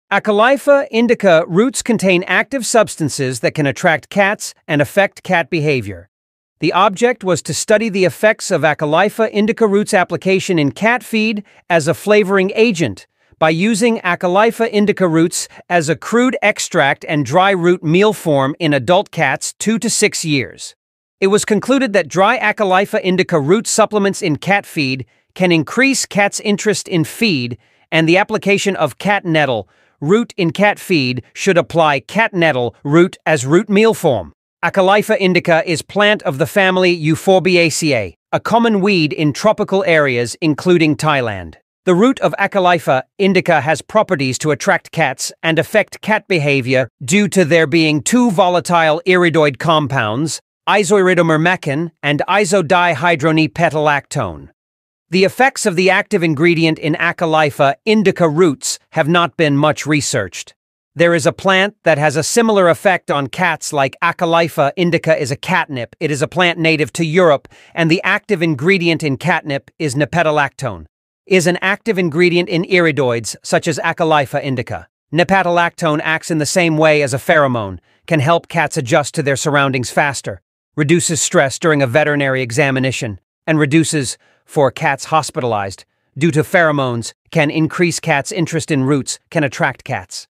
Acalypha Indica roots contain active substances that can attract cats and affect cat behavior. The object was to study the effects of Acalypha Indica roots application in cat feed as a flavoring agent by using Acalypha Indica roots as a crude extract and dry root meal form in adult cats 2 to 6 years. It was concluded that dry Acalypha Indica root supplements in cat feed can increase cats' interest in feed, and the application of cat nettle root in cat feed should apply cat nettle root as root meal form. Acalypha indica is plant of the family Euphorbiaceae, a common weed in tropical areas including Thailand. The root of Acalypha indica has properties to attract cats and affect cat behavior due to there being two volatile iridoid compounds, isoiridomermectin and isodihydronepentylactone. The effects of the active ingredient in Acalypha indica roots have not been much researched. There is a plant that has a similar effect on cats like Acalypha indica is a catnip. It is a plant native to Europe, and the active ingredient in catnip is nepentylactone. Is an active ingredient in iridoids such as Acalypha indica. Nepentylactone acts in the same way as a pheromone, can help cats adjust to their surroundings faster, reduces stress during a veterinary examination, and reduces, for cats hospitalized, due to pheromones, can increase cats' interest in roots, can attract cats.